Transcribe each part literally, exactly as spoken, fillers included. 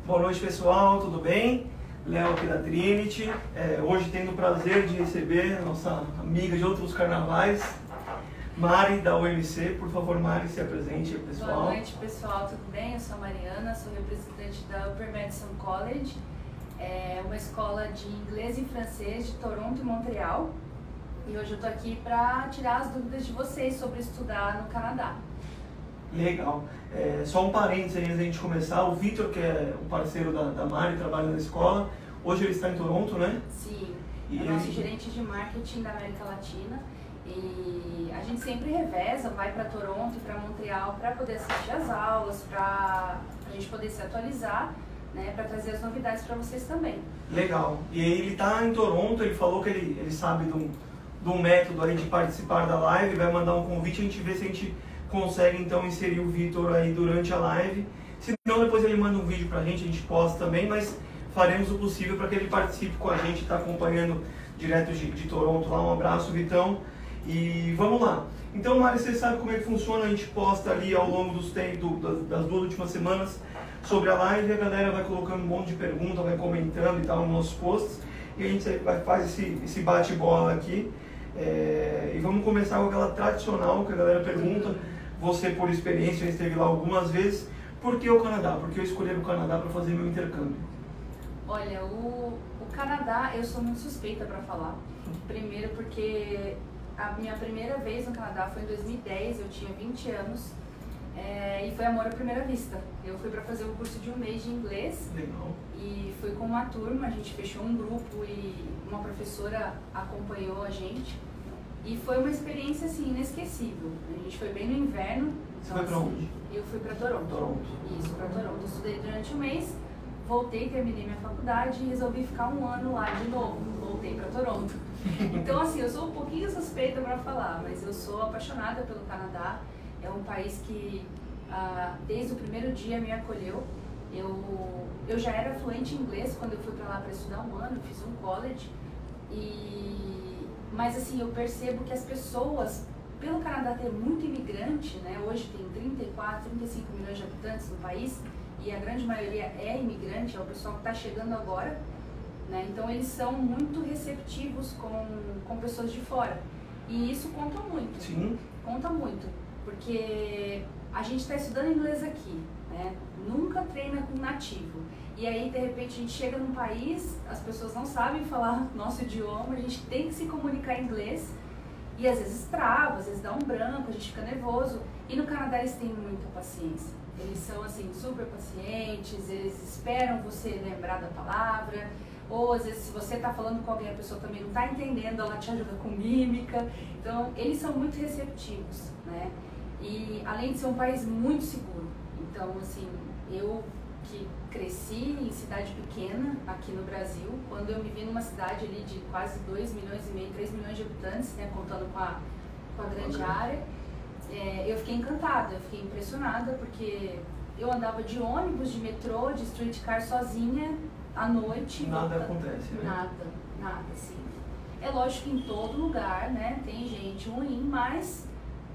Boa noite, pessoal, tudo bem? Léo aqui da Trinity, é, hoje tendo o prazer de receber a nossa amiga de outros carnavais, Mari da U M C. Por favor, Mari, se apresente, pessoal. Boa noite, pessoal, tudo bem? Eu sou a Mariana, sou representante da Upper Madison College, é uma escola de inglês e francês de Toronto e Montreal. E hoje eu tô aqui para tirar as dúvidas de vocês sobre estudar no Canadá. Legal. É, só um parênteses aí antes da gente começar. O Vitor, que é o parceiro da, da Mari, trabalha na escola. Hoje ele está em Toronto, né? Sim, e é nosso ele... gerente de marketing da América Latina. E a gente sempre reveza, vai para Toronto e para Montreal para poder assistir às aulas, para a gente poder se atualizar, né, para trazer as novidades para vocês também. Legal. E aí ele está em Toronto, ele falou que ele, ele sabe de um, de um método aí de participar da live, vai mandar um convite, a gente vê se a gente consegue então inserir o Vitor aí durante a live. Se não, depois ele manda um vídeo pra gente, a gente posta também, mas faremos o possível para que ele participe com a gente, está acompanhando direto de, de Toronto lá. Um abraço, Vitão. E vamos lá. Então, Mari, você sabe como é que funciona, a gente posta ali ao longo dos tempos, das, das duas últimas semanas sobre a live, a galera vai colocando um monte de perguntas, vai comentando e tal nos nossos posts, e a gente vai, faz esse, esse bate-bola aqui. É, e vamos começar com aquela tradicional que a galera pergunta. Você, por experiência, esteve lá algumas vezes. Por que o Canadá? Por que eu escolhi o Canadá para fazer meu intercâmbio? Olha, o, o Canadá, eu sou muito suspeita para falar. Primeiro porque a minha primeira vez no Canadá foi em dois mil e dez, eu tinha vinte anos. É, e foi amor à primeira vista. Eu fui para fazer um curso de um mês de inglês. Legal. E fui com uma turma, a gente fechou um grupo e uma professora acompanhou a gente. E foi uma experiência assim inesquecível. A gente foi bem no inverno. Você foi para onde? Eu fui para Toronto. Toronto. Isso, para Toronto. Eu estudei durante um mês, voltei, terminei minha faculdade e resolvi ficar um ano lá de novo. Voltei para Toronto. Então assim, eu sou um pouquinho suspeita para falar, mas eu sou apaixonada pelo Canadá. É um país que ah, desde o primeiro dia me acolheu. Eu, eu já era fluente em inglês quando eu fui para lá para estudar um ano, fiz um college. E Mas assim, eu percebo que as pessoas, pelo Canadá ter muito imigrante, né, hoje tem trinta e quatro, trinta e cinco milhões de habitantes no país, e a grande maioria é imigrante, é o pessoal que está chegando agora, né, então eles são muito receptivos com, com pessoas de fora. E isso conta muito. Sim. Conta muito, porque a gente está estudando inglês aqui, né, nunca treina com nativo. E aí, de repente, a gente chega num país, as pessoas não sabem falar nosso idioma, a gente tem que se comunicar em inglês e às vezes trava, às vezes dá um branco, a gente fica nervoso. E no Canadá eles têm muita paciência. Eles são, assim, super pacientes, eles esperam você lembrar da palavra. Ou, às vezes, se você está falando com alguém, a pessoa também não está entendendo, ela te ajuda com mímica. Então, eles são muito receptivos, né? E, além de ser um país muito seguro. Então, assim, eu... que cresci em cidade pequena aqui no Brasil, quando eu me vi numa cidade ali de quase dois milhões e meio, três milhões de habitantes, né, contando com a, com a grande okay. área, é, eu fiquei encantada, eu fiquei impressionada, porque eu andava de ônibus, de metrô, de streetcar sozinha, à noite. Nada voltando. acontece, né? Nada, nada, assim. É lógico que em todo lugar, né, tem gente ruim, mas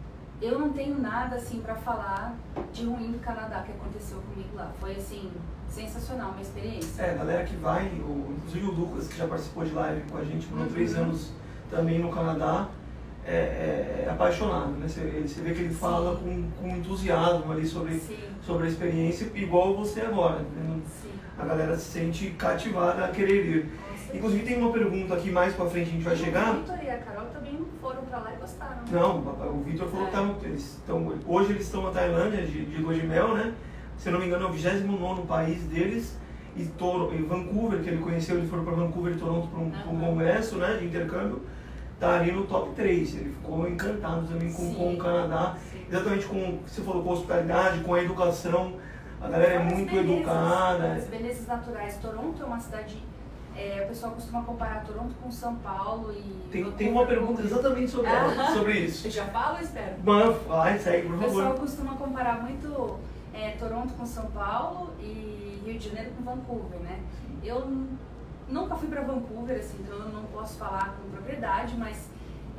eu não tenho nada assim para falar de ruim do Canadá que aconteceu comigo lá. Foi assim, sensacional, uma experiência. É, a galera que vai, o, inclusive o Lucas, que já participou de live com a gente por uhum. três anos também no Canadá, é, é, é apaixonado, né? Você, ele, você vê que ele fala com, com entusiasmo ali sobre, sobre a experiência, igual você agora. Né? A galera se sente cativada a querer ir. Inclusive tem uma pergunta aqui mais pra frente, a gente vai e chegar. O Vitor e a Carol também foram pra lá e gostaram. Não, o Vitor falou é. que tavam, eles estão, hoje eles estão na Tailândia de, de lua de mel, né? Se não me engano é o vigésimo nono país deles. E, Toro, e Vancouver, que ele conheceu, eles foram para Vancouver e Toronto para um, uhum. um congresso, né, de intercâmbio. Tá ali no top três. Ele ficou encantado também com, com o Canadá. Sim. Exatamente com, você falou, com a hospitalidade, com a educação. A galera é muito belezas, educada. As belezas naturais. Toronto é uma cidade... É, o pessoal costuma comparar Toronto com São Paulo e... Tem, tem uma pergunta exatamente sobre, ela, sobre isso. Eu já falo ou espero? Mano, vai, segue, por favor. O pessoal costuma comparar muito é, Toronto com São Paulo e Rio de Janeiro com Vancouver, né? Eu nunca fui para Vancouver, assim, então eu não posso falar com propriedade, mas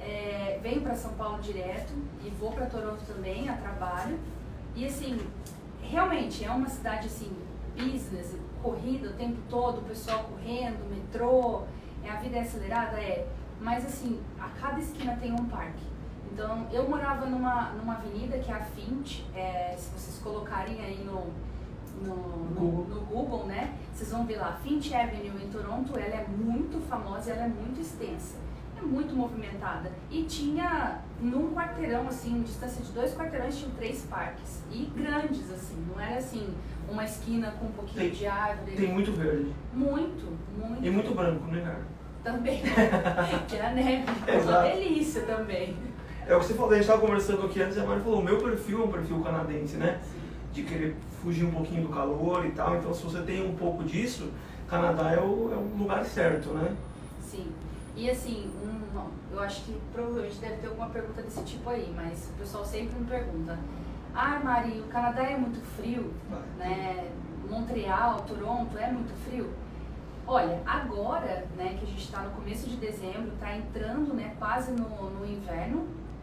é, venho para São Paulo direto e vou para Toronto também, a trabalho. E assim, realmente é uma cidade assim... business, corrida o tempo todo, o pessoal correndo, metrô, é, a vida é acelerada, é. Mas assim, a cada esquina tem um parque. Então, eu morava numa, numa avenida que é a Finch, é, se vocês colocarem aí no, no, no, no Google, né, vocês vão ver lá, Finch Avenue em Toronto, ela é muito famosa, ela é muito extensa, é muito movimentada. E tinha, num quarteirão, assim, distância de dois quarteirões, tinham três parques, e grandes, assim, não era assim, uma esquina com um pouquinho tem, de árvore. Tem muito verde. Muito, muito. E muito branco, né, cara? Também, que é a neve, é uma delícia também. É o que você falou, a gente estava conversando aqui antes, a Mari falou, o meu perfil é um perfil canadense, né? De querer fugir um pouquinho do calor e tal, então se você tem um pouco disso, Canadá é o, é o lugar certo, né? Sim, e assim, um, eu acho que provavelmente deve ter alguma pergunta desse tipo aí, mas o pessoal sempre me pergunta, ah, Mari, o Canadá é muito frio, Vai. né? Montreal, Toronto é muito frio? Olha, agora, né, que a gente está no começo de dezembro, está entrando, né, quase no, no inverno,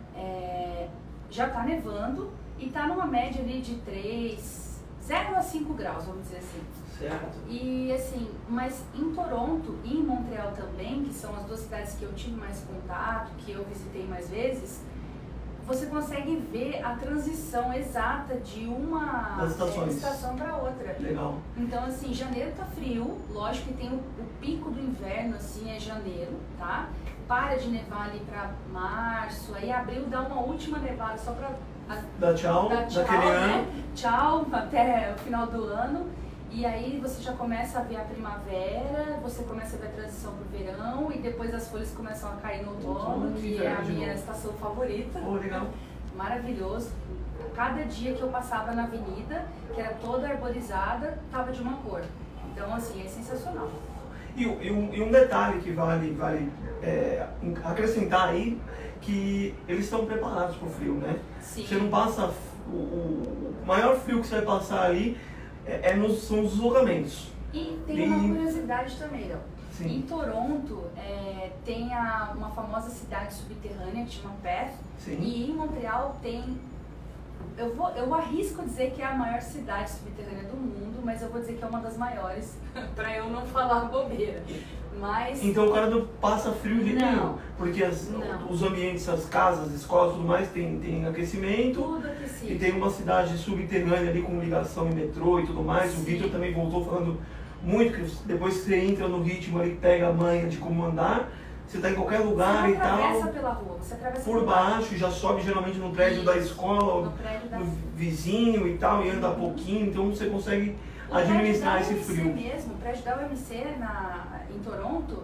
é, já está nevando e está numa média ali de três, zero a cinco graus, vamos dizer assim. Certo. E assim, mas em Toronto e em Montreal também, que são as duas cidades que eu tive mais contato, que eu visitei mais vezes, você consegue ver a transição exata de uma é, estação para outra. Legal. Então, assim, janeiro tá frio, lógico que tem o, o pico do inverno, assim, é janeiro, tá? Para de nevar ali para março, aí abril dá uma última nevada só para dá tchau, dá tchau, daquele né? ano. Tchau até o final do ano. E aí você já começa a ver a primavera, você começa a ver a transição pro verão e depois as folhas começam a cair no outono, que é a minha estação favorita. Oh, legal. Maravilhoso. Cada dia que eu passava na avenida, que era toda arborizada, tava de uma cor. Então, assim, é sensacional. E, e, um, e um detalhe que vale, vale é, acrescentar aí, que eles estão preparados pro frio, né? Sim. Você não passa... O, o maior frio que você vai passar aí É, é nos, são os deslocamentos. E tem e... uma curiosidade também, Léo. Sim. Em Toronto é, tem a, uma famosa cidade subterrânea que chama Perth. Sim. E em Montreal tem, eu, vou, eu arrisco dizer que é a maior cidade subterrânea do mundo, mas eu vou dizer que é uma das maiores, para eu não falar bobeira. Mas... Então o cara não passa frio de nenhum, porque as, não. os ambientes, as casas, escolas e tudo mais tem, tem aquecimento. Tudo aquecido. E tem uma cidade subterrânea ali com ligação em metrô e tudo mais. Sim. O Victor também voltou falando muito que depois que você entra no ritmo ali, pega a manha de como andar, você está em qualquer lugar e tal. Você atravessa pela rua, você atravessa por baixo, e já sobe geralmente no prédio Isso. da escola, no, prédio da... no vizinho e tal, e anda uhum. pouquinho, então você consegue o administrar esse frio. Mesmo, o prédio da U M C na, em Toronto,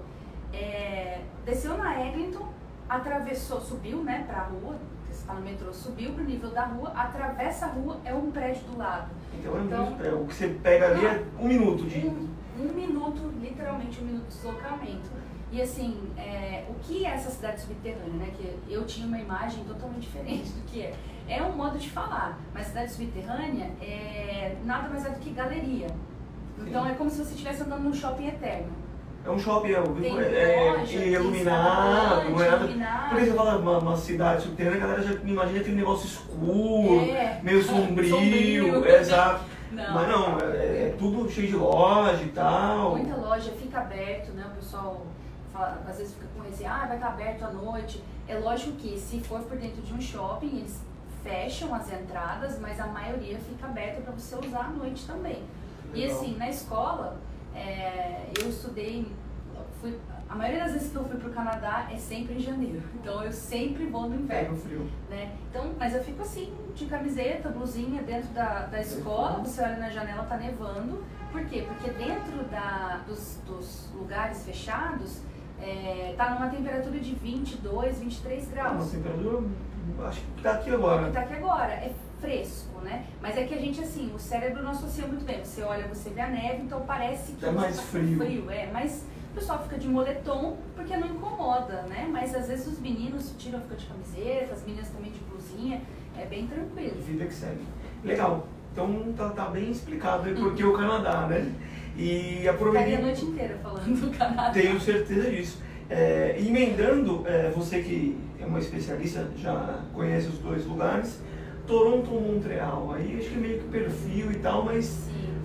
é, desceu na Eglinton, atravessou, subiu, né, pra rua, você está no metrô, subiu pro nível da rua, atravessa a rua, é um prédio do lado. Então é então, muito, é, o que você pega ali é um minuto de... Um, um minuto, literalmente um minuto de deslocamento. E assim, é, o que é essa cidade subterrânea, né, que eu tinha uma imagem totalmente diferente do que é. É um modo de falar, mas cidade subterrânea é nada mais é do que galeria. Então Sim. é como se você estivesse andando num shopping eterno. É um shopping, é, tem é, loja, é iluminado, não é nada. Iluminado. Porque você fala uma, uma cidade subterrânea, a galera já imagina aquele negócio escuro, é. meio sombrio, sombrio. É, exato. Não. Mas não, é, é tudo cheio de loja e tal. Muita loja, fica aberto, né? O pessoal fala, às vezes fica com esse, ah, vai estar aberto à noite. É lógico que se for por dentro de um shopping, eles fecham as entradas, mas a maioria fica aberta para você usar à noite também. Legal. E assim, na escola, é, eu estudei, fui, a maioria das vezes que eu fui para o Canadá é sempre em janeiro, então eu sempre vou no inverno. É frio. Né? Então, mas eu fico assim, de camiseta, blusinha, dentro da, da escola, você olha na janela, tá nevando. Por quê? Porque dentro da, dos, dos lugares fechados, é, tá numa temperatura de vinte e dois, vinte e três graus. Uma temperatura, acho que tá aqui agora. Que tá aqui agora, é fresco, né? Mas é que a gente, assim, o cérebro não associa muito bem. Você olha, você vê a neve, então parece que é mais tá frio. frio. É, mas o pessoal fica de moletom porque não incomoda, né? Mas às vezes os meninos tiram, ficam de camiseta, as meninas também de blusinha, é bem tranquilo. Vida que segue. Legal. Então tá, tá bem explicado aí porque o Canadá, né? E aproveitando... Ficaria a noite inteira falando do Canadá. Tenho certeza disso. É, emendando, é, você que é uma especialista, já conhece os dois lugares, Toronto ou Montreal, aí acho que é meio que perfil e tal, mas Sim.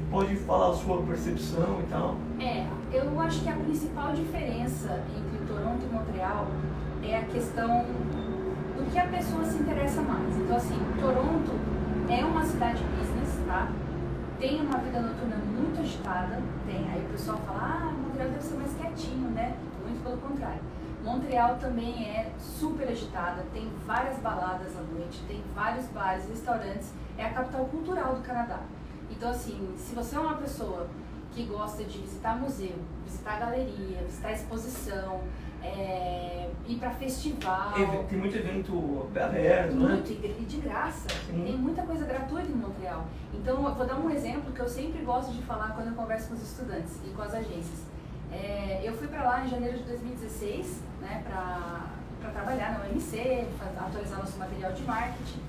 pode falar a sua percepção e tal. É, eu acho que a principal diferença entre Toronto e Montreal é a questão do que a pessoa se interessa mais. Então, assim, Toronto é uma cidade business, tá? Tem uma vida noturna muito agitada, tem. Aí o pessoal fala, ah, Montreal deve ser mais quietinho, né? Muito pelo contrário. Montreal também é super agitada, tem várias baladas à noite, tem vários bares, restaurantes, é a capital cultural do Canadá. Então, assim, se você é uma pessoa que gosta de visitar museu, visitar galeria, visitar exposição, é, ir para festival... Tem muito evento aberto, né? Muito, e de graça. Sim. Tem muita coisa gratuita em Montreal. Então, eu vou dar um exemplo que eu sempre gosto de falar quando eu converso com os estudantes e com as agências. É, eu fui para lá em janeiro de dois mil e dezesseis, né, para trabalhar na U M C, pra atualizar nosso material de marketing.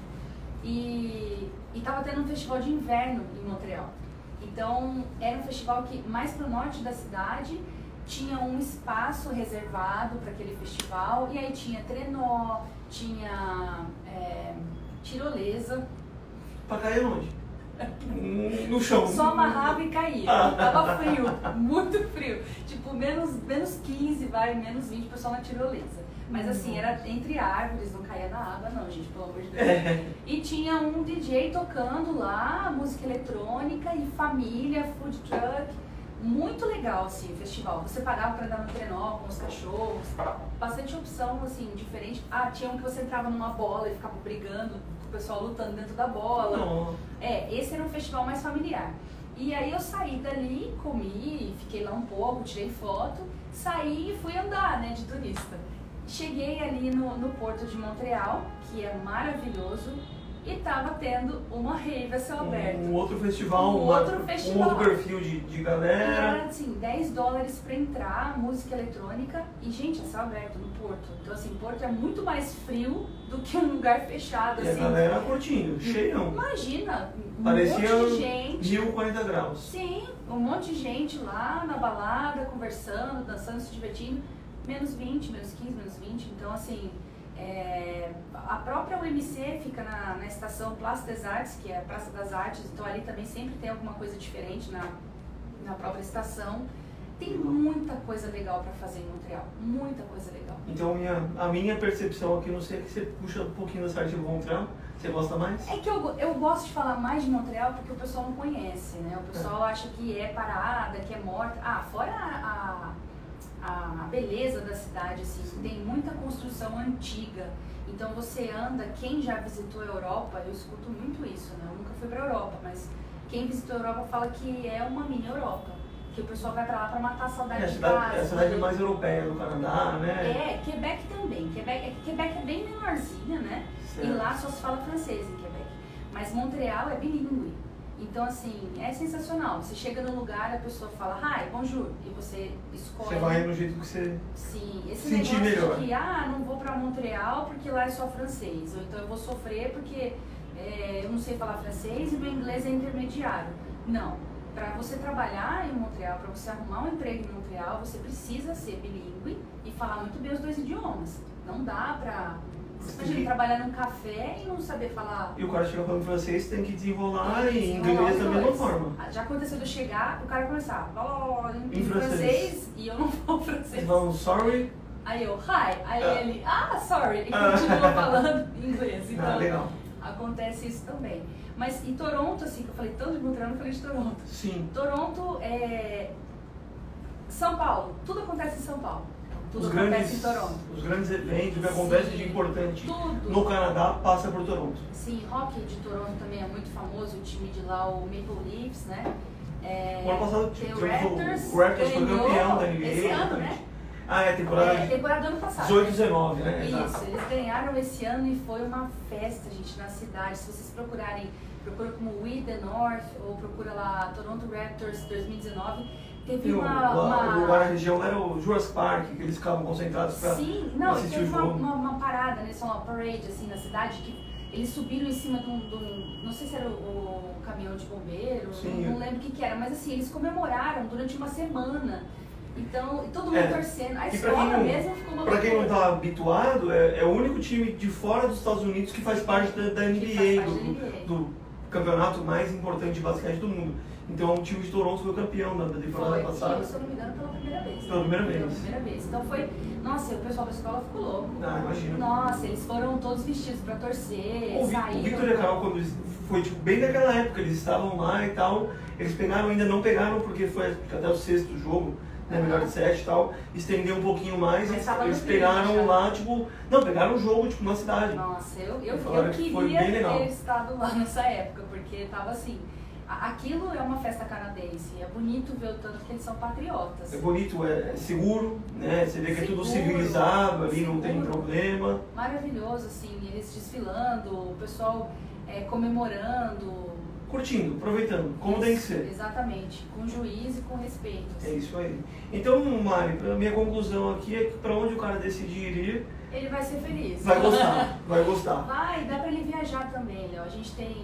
E estava tendo um festival de inverno em Montreal. Então, era um festival que, mais para o norte da cidade, tinha um espaço reservado para aquele festival. E aí tinha trenó, tinha é, tirolesa. Para cair onde? No chão. Só amarrava e caía. Ah. Tava frio, muito frio. Tipo, menos, menos quinze, vai, menos vinte, o pessoal na tirolesa. Mas assim, era entre árvores, não caía na água não, gente, pelo amor de Deus. É. E tinha um D J tocando lá, música eletrônica e família, food truck. Muito legal, assim, o festival. Você pagava pra andar no trenó com os cachorros, bastante opção, assim, diferente. Ah, tinha um que você entrava numa bola e ficava brigando, o pessoal lutando dentro da bola. Não. É, esse era um festival mais familiar. E aí eu saí dali, comi, fiquei lá um pouco, tirei foto, saí e fui andar, né, de turista. Cheguei ali no, no Porto de Montreal, que é maravilhoso, e tava tendo uma rave a céu aberto. Um outro festival, um uma, outro festival. um outro perfil de, de galera. E era assim, dez dólares pra entrar, música eletrônica, e gente, a céu aberto no Porto. Então assim, Porto é muito mais frio do que um lugar fechado. E assim. a galera curtindo, cheião. Imagina, um Parecia monte de gente. mil e quarenta graus. Sim, um monte de gente lá na balada, conversando, dançando, se divertindo. Menos vinte, menos quinze, menos vinte. Então, assim, é, a própria U M C fica na, na estação Place des Arts, que é a Praça das Artes. Então, ali também sempre tem alguma coisa diferente na, na própria estação. Tem muita coisa legal para fazer em Montreal. Muita coisa legal. Então, minha, a minha percepção aqui, não sei, é que você puxa um pouquinho da site de Montreal. Você gosta mais? É que eu, eu gosto de falar mais de Montreal porque o pessoal não conhece, né? O pessoal é. acha que é parada, que é morta. Ah, fora a... a a beleza da cidade, assim, tem muita construção antiga. Então você anda, quem já visitou a Europa, eu escuto muito isso, né? Eu nunca fui pra Europa, mas quem visitou a Europa fala que é uma mini Europa, que o pessoal vai pra lá pra matar a saudade é, a de cidade, casa. É a cidade mais europeia do Canadá, né? É, Quebec também. Quebec, Quebec é bem menorzinha, né? Certo. E lá só se fala francês em Quebec. Mas Montreal é bilíngue. Então, assim, é sensacional. Você chega no lugar, a pessoa fala, hi, bonjour, e você escolhe... Você vai no jeito que você Sim, esse sentir negócio melhor. de que, ah, não vou pra Montreal porque lá é só francês, ou então eu vou sofrer porque é, eu não sei falar francês e meu inglês é intermediário. Não. Para você trabalhar em Montreal, para você arrumar um emprego em Montreal, você precisa ser bilíngue e falar muito bem os dois idiomas. Não dá pra... Você imagina trabalhar num café e não saber falar... E o cara chega falando francês, tem que desenrolar e inglês da mesma forma. Já aconteceu de eu chegar, o cara começar oh, em, em francês. francês e eu não falo francês. Eles falam sorry. Aí eu, hi. Aí ah. ele, ah, sorry. E continua falando inglês. Então, ah, legal. acontece isso também. Mas em Toronto, assim, que eu falei tanto de Montreal, eu falei de Toronto. Sim. Toronto é... São Paulo. Tudo acontece em São Paulo. Tudo os acontece grandes, em Toronto. Os grandes eventos, o que acontece de importante tudo. no Canadá passa por Toronto. Sim, hockey de Toronto também é muito famoso, o time de lá, o Maple Leafs, né? É, o ano passado tem o Raptors, o Raptors foi campeão da N B A. Esse ano, né? Ah, é temporada, é, temporada do ano passado. dezoito, dezenove, né? Isso, Exato. eles ganharam esse ano e foi uma festa, gente, na cidade. Se vocês procurarem, procura como We The North ou procura lá Toronto Raptors dois mil e dezenove. Teve o, uma, uma... O, a região era o Jurassic Park, que eles ficavam concentrados para Sim, não, assistir teve o jogo. uma, uma, uma parada, né, só uma parade assim na cidade, que eles subiram em cima de um, de um não sei se era o, o caminhão de bombeiro, Sim, não, não lembro o que que era, mas assim, eles comemoraram durante uma semana. Então, e todo mundo é, torcendo. A escola escola não, mesmo ficou uma Pra quem não loucura. tá habituado, é, é o único time de fora dos Estados Unidos que faz parte da, da N B A, do, do campeonato mais importante de basquete do mundo. Então o time de Toronto foi o campeão da, da temporada foi, passada. E, se eu não me engano, pela primeira vez. Pela primeira vez. Pela primeira vez. Então foi, nossa, o pessoal da escola ficou louco. Ah, imagina. Nossa, eles foram todos vestidos pra torcer, O, Vi, saíram. o Victor e a Carol, quando eles, foi tipo, bem naquela época, eles estavam lá e tal, eles pegaram, ainda não pegaram porque foi até o sexto jogo, né, melhor de sete e tal, estendeu um pouquinho mais, Mas eles, eles no pegaram já. lá, tipo, não, pegaram o jogo, tipo, na cidade. Nossa, eu, eu, Falaram eu que foi queria bem legal. ter estado lá nessa época, porque tava assim, a- aquilo é uma festa canadense, é bonito ver o tanto que eles são patriotas. É bonito, é, é seguro, né, você vê que é tudo Seguro, civilizado, ali não tem seguro. problema. Maravilhoso, assim, eles desfilando, o pessoal é, comemorando. Curtindo, aproveitando, como tem que ser. Exatamente, com juízo e com respeito. É assim. isso aí. Então, Mari, a minha conclusão aqui é que para onde o cara decidir ir, Ele vai ser feliz. vai gostar, vai gostar. Vai, dá pra ele viajar também, Léo. A gente tem,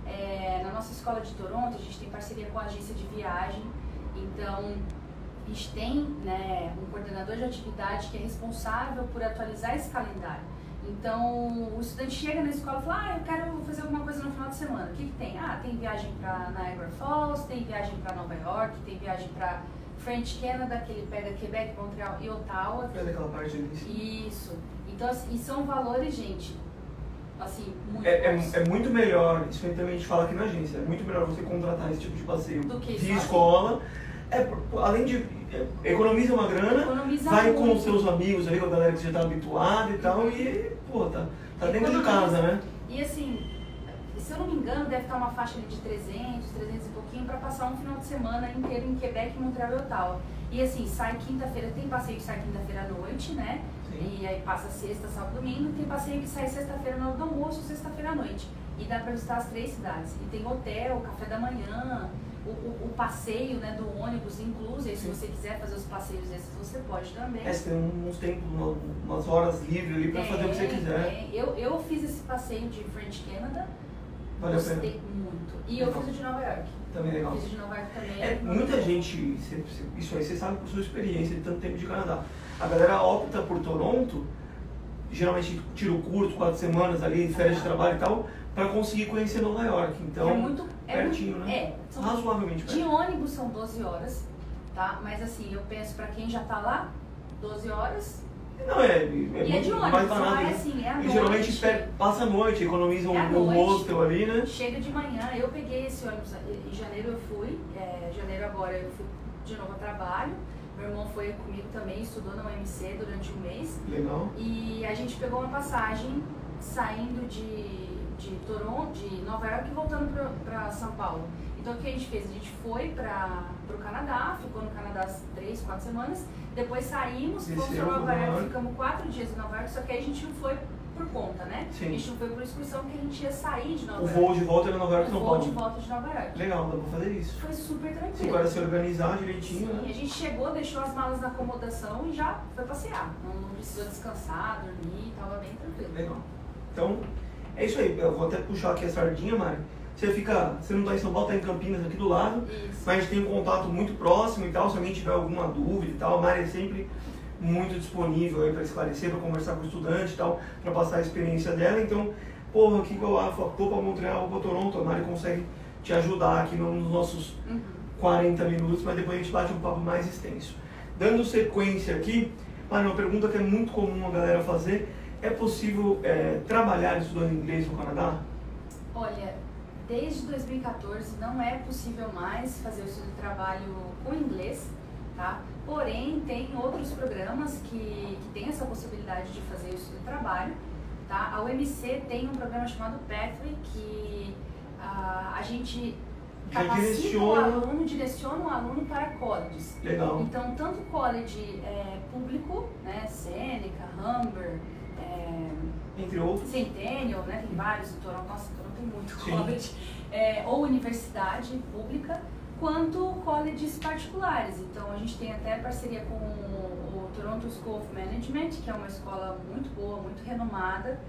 é, na nossa escola de Toronto, a gente tem parceria com a agência de viagem. Então, a gente tem, né, um coordenador de atividade que é responsável por atualizar esse calendário. Então, o estudante chega na escola e fala, ah, eu quero fazer alguma coisa no final de semana. O que que tem? Ah, tem viagem para Niagara Falls, tem viagem para Nova York, tem viagem para French Canada, que ele pega Quebec, Montreal e Ottawa. Faz aquela parte ali. Isso. Então, assim, e são valores, gente, assim, muito É, é, bons. é muito melhor, isso aí também a gente fala aqui na agência, é muito melhor você contratar esse tipo de passeio Do que de só escola. É, por- além de. É, economiza uma grana, Economiza vai muito. com os seus amigos ali, com a galera que você já está habituada e tal, e, pô, tá, tá dentro de Economiza. casa, né? E assim, se eu não me engano, deve estar uma faixa ali de trezentos, trezentos e pouquinho para passar um final de semana inteiro em Quebec, Montreal e Ottawa. E assim, sai quinta-feira, tem passeio que sai quinta-feira à noite, né? Sim. E aí passa sexta, sábado, domingo. Tem passeio que sai sexta-feira na hora do almoço, sexta-feira à noite. E dá para visitar as três cidades. E tem hotel, café da manhã, o, o, o passeio, né, do ônibus incluso. E se Sim. você quiser fazer os passeios esses, você pode também. É, você tem uns tempos, uma- umas horas livres ali pra fazer o que você Tem, quiser. tem. Eu, eu fiz esse passeio de French Canada, Vale a pena. gostei muito. E eu Legal. fiz o de Nova York. Também legal. Fiz o de Nova York também. É, muita gente, cê- cê- isso aí você sabe por sua experiência de tanto tempo de Canadá. A galera opta por Toronto, geralmente tiro curto, quatro semanas ali, férias de trabalho e tal, para conseguir conhecer Nova York. Então, é muito, é pertinho, muito, né? É, são- Razoavelmente de perto. ônibus são doze horas, tá? Mas assim, eu penso pra quem já tá lá, doze horas. Não, é, é, e é muito de ônibus, mais só barato. vai né? assim, é à E noite. geralmente pe- passa a noite, economiza um, É à um noite. hostel ali, né? Chega de manhã, eu peguei esse ônibus, em janeiro eu fui, é, janeiro agora eu fui de novo a trabalho. Meu irmão foi comigo também, estudou na U M C durante um mês. Legal. E a gente pegou uma passagem saindo de, de Toronto, de Nova York e voltando para São Paulo. Então o que a gente fez? A gente foi para o Canadá, ficou no Canadá três, quatro semanas, depois saímos, fomos Desceu para Nova pra Nova York, York. ficamos quatro dias em Nova York, só que aí a gente não foi por conta, né? Sim. A gente não foi por excursão, porque a gente ia sair de Nova O York. voo de volta era Nova York, O São voo Paulo. de volta de Nova York. Legal, dá pra fazer isso. Foi super Se o tranquilo. cara se organizar direitinho, Sim, né? a gente chegou, deixou as malas na acomodação e já foi passear. Não, não precisou descansar, dormir, tava bem tranquilo. Legal. Então, é isso aí. Eu vou até puxar aqui a sardinha, Mari. Você fica, você não está em São Paulo, está em Campinas, aqui do lado. Isso. Mas a gente tem um contato muito próximo e tal. Se alguém tiver alguma dúvida e tal, a Mari é sempre muito disponível aí para esclarecer, para conversar com o estudante e tal, para passar a experiência dela. Então, porra, aqui que eu vou para Montreal, vou para Toronto, a Mari consegue te ajudar aqui nos nossos Uhum. quarenta minutos, mas depois a gente bate um papo mais extenso. Dando sequência aqui, Mari, uma pergunta que é muito comum a galera fazer: é possível é, trabalhar estudando inglês no Canadá? Olha, desde dois mil e quatorze não é possível mais fazer o estudo de trabalho com inglês, tá? Porém, tem outros programas que, que têm essa possibilidade de fazer o estudo de trabalho, tá? A U M C tem um programa chamado Pathway que ah, a gente Já capacita o direciona. aluno, direciona o aluno para colleges. Legal. Então, tanto college é, público, né, Seneca, Humber, é, Entre outros. Centennial, né, tem vários em Toronto, nossa, Toronto tem muito Sim. college, é, ou universidade pública, quanto colleges particulares. Então, a gente tem até parceria com o Toronto School of Management, que é uma escola muito boa, muito renomada,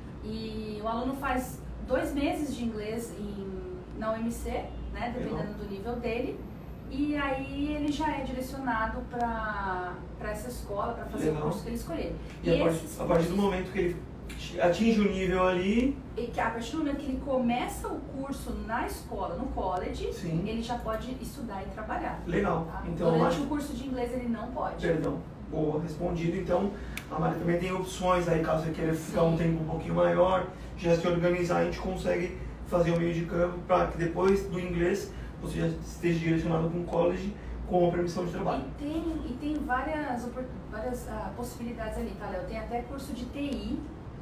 e o aluno faz dois meses de inglês em, na U M C, né, dependendo Legal. do nível dele, e aí ele já é direcionado para essa escola, para fazer Legal. o curso que ele escolher. E a partir, esses a partir do cursos- momento que ele atinge o nível ali. E que a partir do momento que ele começa o curso na escola, no college, Sim. ele já pode estudar e trabalhar. Legal. Tá? Então, durante acho... o curso de inglês ele não pode. Perdão. Boa, respondido. Então, a Mari também tem opções aí, caso você queira ficar Sim. um tempo um pouquinho maior, já se organizar, a gente consegue fazer o meio de campo para que depois do inglês você já esteja direcionado para um college com a permissão de trabalho. E tem, e tem várias, várias uh, possibilidades ali, tá, Léo? Tem até curso de T I,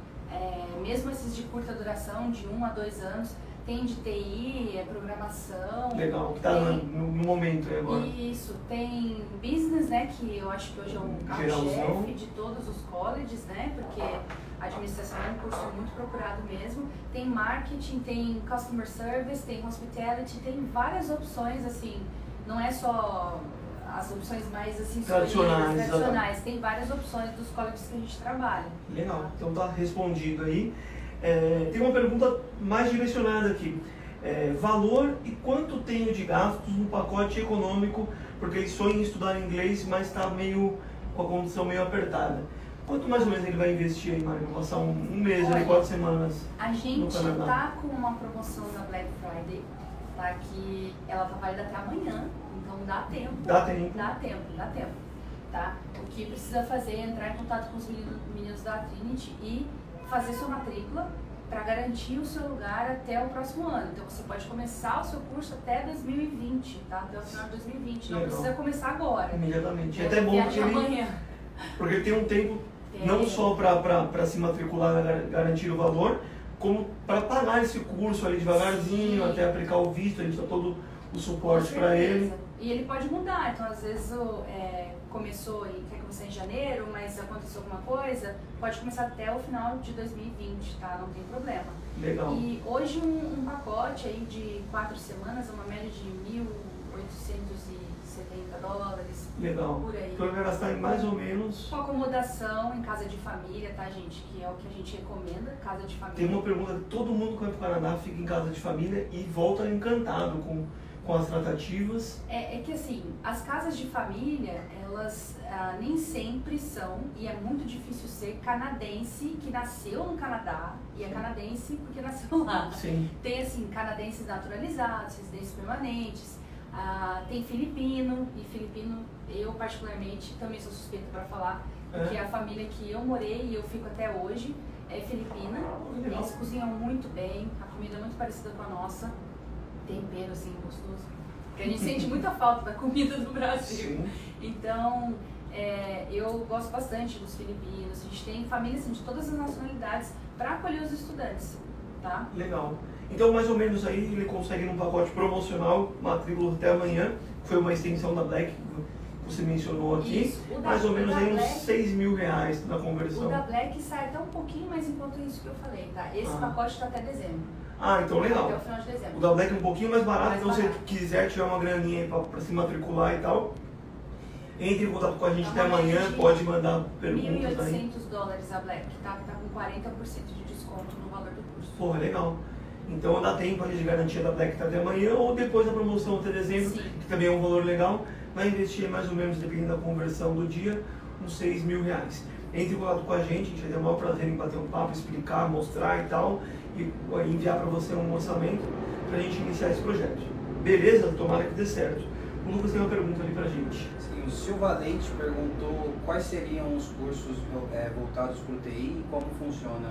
é, mesmo esses de curta duração, de um a dois anos, tem de T I, é programação. Legal, que está no, no momento aí agora. Isso, tem business, né, que eu acho que hoje é um carro-chefe de todos os colleges, né, porque a administração é um curso muito procurado mesmo. Tem marketing, tem customer service, tem hospitality, tem várias opções, assim, não é só as opções mais assim, tradicionais, tradicionais. Tem várias opções dos colleges que a gente trabalha. Legal, então tá respondido aí. É, tem uma pergunta mais direcionada aqui. É, valor e quanto tenho de gastos no pacote econômico, porque ele sonha em estudar inglês, mas está meio com a condição meio apertada. Quanto mais ou menos ele vai investir aí, Mário? Vai passar um, um mês, Olha, ali, quatro semanas. A gente está com uma promoção da Black Friday, tá? Que ela tá válida até amanhã, então dá tempo. Dá tempo. Dá tempo, dá tempo. Tá? O que precisa fazer é entrar em contato com os meninos, meninos da Trinity e fazer sua matrícula para garantir o seu lugar até o próximo ano. Então você pode começar o seu curso até dois mil e vinte, tá? Até o final de dois mil e vinte. Não Legal. precisa começar agora. Imediatamente. É até bom porque ele, amanhã. porque ele tem um tempo é. não só para se matricular, garantir o valor, como para pagar esse curso ali devagarzinho, Sim. até aplicar o visto, a gente dá todo o suporte para ele. E ele pode mudar, então às vezes o, é, começou e quer começar em janeiro, mas aconteceu alguma coisa, pode começar até o final de dois mil e vinte, tá? Não tem problema. Legal. E hoje um, um pacote aí de quatro semanas é uma média de mil oitocentos e setenta dólares. Legal. Por aí. Então ele vai gastar em mais ou menos... Com acomodação em casa de família, tá, gente? Que é o que a gente recomenda, casa de família. Tem uma pergunta, todo mundo que vai para o Canadá fica em casa de família e volta encantado com... com as tratativas? É, é que assim, as casas de família, elas ah, nem sempre são, e é muito difícil ser canadense que nasceu no Canadá, e é canadense porque nasceu lá. Sim. Tem assim, canadenses naturalizados, residentes permanentes, ah, tem filipino, e filipino eu particularmente também sou suspeita para falar, porque é. a família que eu morei e eu fico até hoje é filipina, Legal. Eles cozinham muito bem, a comida é muito parecida com a nossa, tempero assim gostoso, porque a gente sente muita falta da comida do Brasil. Sim. Então é, eu gosto bastante dos filipinos, a gente tem famílias assim, de todas as nacionalidades para acolher os estudantes, tá? Legal. Então mais ou menos aí ele consegue num pacote promocional, matrícula até amanhã, que foi uma extensão da Black que você mencionou aqui, isso, da, mais ou menos aí Black, uns seis mil reais na conversão. O da Black sai até um pouquinho mais em conta isso que eu falei, tá? Esse ah. pacote está até dezembro. Ah, então legal. Até o final de dezembro. O da Black é um pouquinho mais barato, mais então se barato. você quiser tiver uma graninha aí para se matricular e tal, entre em contato com a gente até amanhã, pode mandar perguntas aí. mil e oitocentos dólares a Black, tá? Que tá com quarenta por cento de desconto no valor do curso. Porra, legal. Então dá tempo de garantia da Black até amanhã ou depois da promoção até dezembro, Sim. que também é um valor legal, vai investir mais ou menos, dependendo da conversão do dia, uns seis mil reais. Entre em contato com a gente, a gente vai ter o maior prazer em bater um papo, explicar, mostrar e tal, e enviar para você um orçamento para a gente iniciar esse projeto. Beleza? Tomara que dê certo. O Lucas tem uma pergunta ali para a gente. Sim, o Silva Leite perguntou quais seriam os cursos é, voltados para o T I e como funciona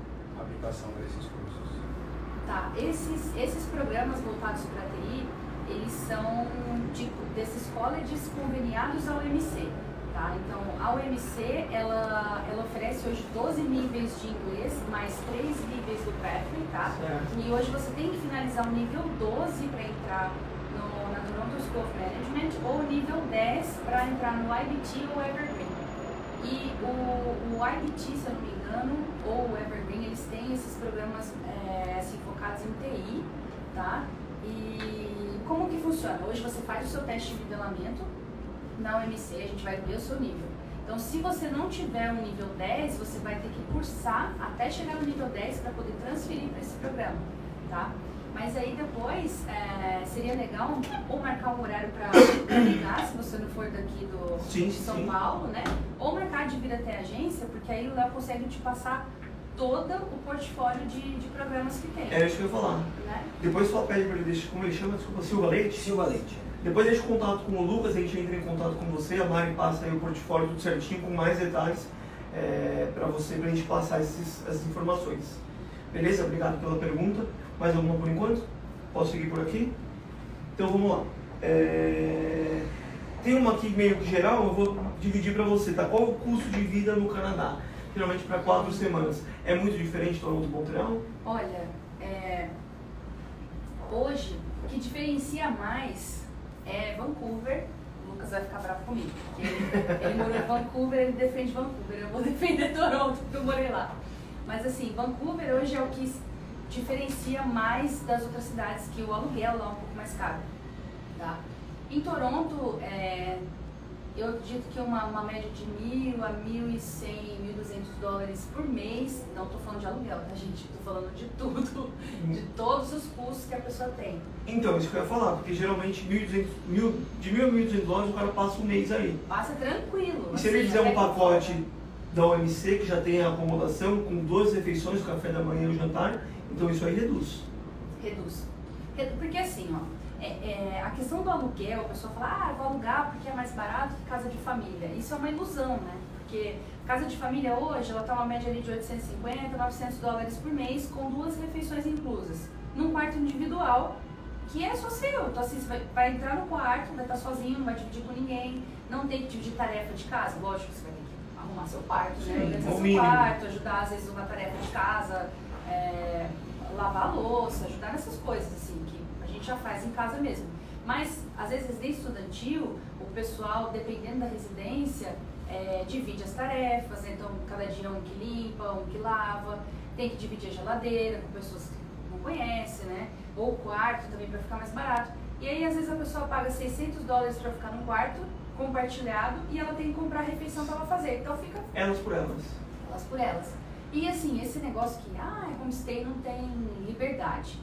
a aplicação desses cursos. Tá, esses, esses programas voltados para T I, eles são de, desses colleges conveniados ao U M C, tá? Então, a U M C, ela, ela oferece hoje doze níveis de inglês, mais três níveis do Pathway, tá? Certo. E hoje você tem que finalizar o nível doze para entrar no, na Toronto School of Management, ou o nível dez para entrar no I B T ou Evergreen. E o, o I B T, se eu não me engano, ou o Evergreen, eles têm esses programas é, assim, focados em T I, tá? E como que funciona? Hoje você faz o seu teste de nivelamento na U M C, a gente vai ver o seu nível. Então, se você não tiver um nível dez, você vai ter que cursar até chegar no nível dez para poder transferir para esse programa, tá? Mas aí depois, é, seria legal ou marcar um horário para ligar, se você não for daqui do, sim, de São sim. Paulo, né? Ou marcar de vir até a agência, porque aí o Léo consegue te passar todo o portfólio de, de programas que tem. Era isso que eu ia falar. Né? Depois só pede para ele, deixa, como ele chama, desculpa, Silva Leite? Silva Leite. Depois deixa o contato com o Lucas, a gente entra em contato com você, a Mari passa aí o portfólio tudo certinho, com mais detalhes é, para você, para a gente passar esses, essas informações. Beleza? Obrigado pela pergunta. Mais alguma por enquanto? Posso seguir por aqui? Então vamos lá. É... Tem uma aqui meio que geral, eu vou dividir para você, tá? Qual o custo de vida no Canadá? Geralmente para quatro semanas. É muito diferente de Toronto e Montreal? Olha, é... hoje o que diferencia mais é Vancouver. O Lucas vai ficar bravo comigo, porque ele, ele morou em Vancouver, ele defende Vancouver. Eu vou defender Toronto, porque eu morei lá. Mas assim, Vancouver hoje é o que diferencia mais das outras cidades, que o aluguel lá é um pouco mais caro. Tá? Em Toronto, é, eu acredito que uma, uma média de mil a mil e cem, mil e duzentos dólares por mês. Não estou falando de aluguel, tá, gente? Estou falando de tudo, de todos os custos que a pessoa tem. Então, isso que eu ia falar, porque geralmente mil e duzentos, mil, de mil a mil e duzentos dólares o cara passa um mês aí. Passa tranquilo. E se ele fizer um pacote da O M C, que já tem a acomodação, com duas refeições, o café da manhã e o jantar, então isso aí reduz. Reduz. Porque assim, ó, é, é, a questão do aluguel, a pessoa fala, ah, eu vou alugar porque é mais barato que casa de família. Isso é uma ilusão, né? Porque casa de família hoje, ela tá uma média ali de oitocentos e cinquenta, novecentos dólares por mês, com duas refeições inclusas. Num quarto individual, que é só seu. Então assim, você vai, vai entrar no quarto, vai estar sozinho, não vai dividir com ninguém, não tem que dividir tarefa de casa. Lógico que você vai ter que arrumar seu quarto, né? Organizar seu mínimo. quarto, ajudar às vezes uma tarefa de casa, é, lavar a louça, ajudar nessas coisas, assim, que a gente já faz em casa mesmo. Mas, às vezes, residência estudantil, o pessoal, dependendo da residência, é, divide as tarefas, né? Então, cada dia um que limpa, um que lava, tem que dividir a geladeira com pessoas que não conhecem, né? Ou o quarto também, para ficar mais barato. E aí, às vezes, a pessoa paga seiscentos dólares para ficar num quarto compartilhado e ela tem que comprar a refeição para ela fazer. Então, fica... Elas por elas. Elas por elas. E assim, esse negócio que, ah, homestay não tem liberdade.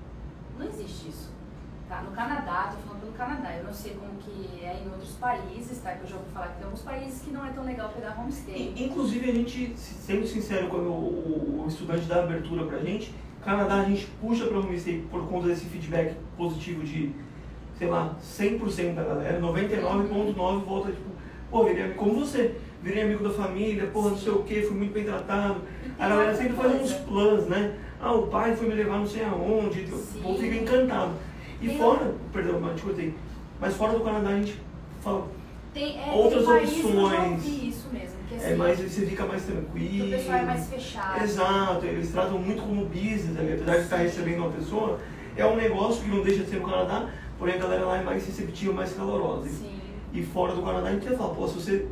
Não existe isso. Tá? No Canadá, tô falando pelo Canadá, eu não sei como que é em outros países, tá? Que eu já ouvi falar que tem alguns países que não é tão legal pegar homestay. Inclusive, a gente, sendo sincero, quando o, o estudante dá abertura pra gente, Canadá a gente puxa para homestay por conta desse feedback positivo de, sei lá, cem por cento da galera, noventa e nove vírgula nove por cento volta, tipo, pô, virei como você, virei amigo da família, porra, não sei o que, fui muito bem tratado. A galera sempre faz uns planos, né? Ah, o pai foi me levar não sei aonde, o povo fica encantado. E tem fora, perdão, mas te contei, mas fora do Canadá a gente fala tem, é, outras tem opções. Isso mesmo, que assim, é mais, você fica mais tranquilo. O pessoal é mais fechado. Exato, eles tratam muito como business, né? Apesar de estar recebendo uma pessoa, é um negócio que não deixa de ser no Canadá, porém a galera lá é mais receptiva, mais calorosa. Sim. E fora do Canadá a gente ia falar, pô, se você...